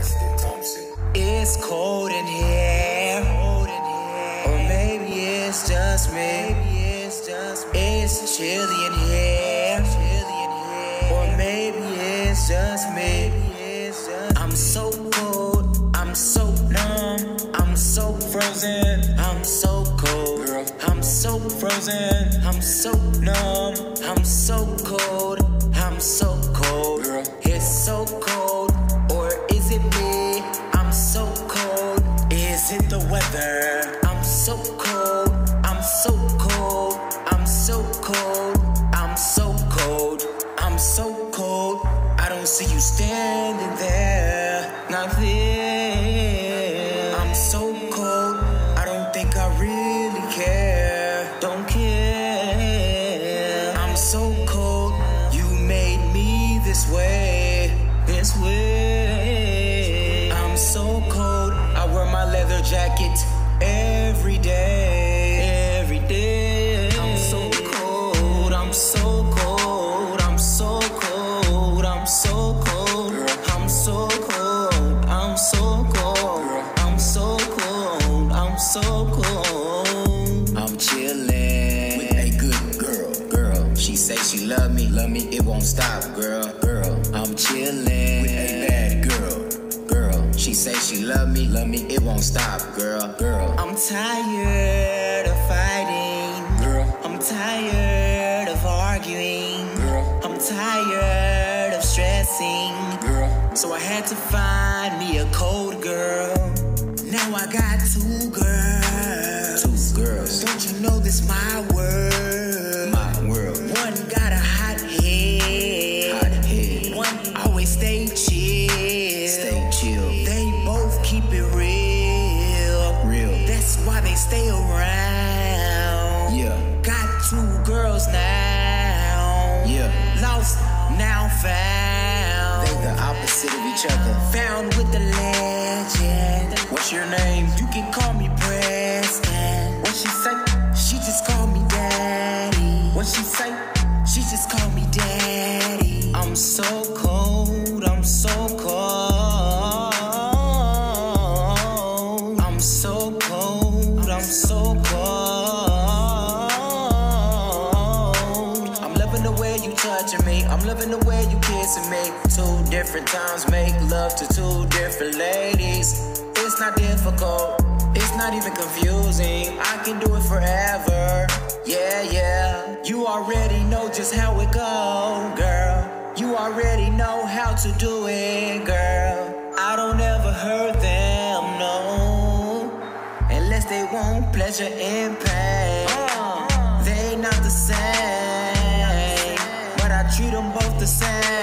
It's cold in here, or maybe it's just me. It's chilly in here, or maybe it's just me. I'm so cold, I'm so numb, I'm so frozen, I'm so cold, girl. I'm so frozen, I'm so numb, I'm so cold, I'm so cold, girl. It's so cold, or is it me? I'm so cold, is it the weather? I'm so cold, I'm so cold, I'm so cold, I'm so cold, I'm so cold. I don't see you standing there, not there. I'm so cold, I don't think I really care, don't care. I'm so cold, you made me this way, this way. I'm so cold, I wear my leather jacket every day, every day. I'm so cold, I'm so cold, I'm so cold, I'm so cold, I'm so cold, I'm so cold, I'm so cold, I'm so cold. I'm chillin' with a good girl. She say she love me, it won't stop, girl. I'm chillin' with a bad girl. She say she love me, it won't stop, girl. I'm tired of fighting, I'm tired of arguing, I'm tired of stressing, so I had to find me a cold girl. Now I got two girls. Don't you know this my world? One got a hot head, one always stay chill. They both keep it real. That's why they stay around. Got two girls now. Lost, now found. They the opposite of each other. Found with the legend. What's your name? You can call me Preston. What she say? She just call me daddy. What she say? She just call me daddy. I'm so cold, I'm so cold. I'm so cold, I'm so cold. I'm loving the way you touching me, I'm loving the way you kissing me. 2 different times make love to 2 different ladies. It's not difficult, it's not even confusing. I can do it forever, yeah. You already know just how it go, girl. You already know how to do it, girl. I don't ever hurt them, no, unless they want pleasure and pain. They not the same, but I treat them both the same.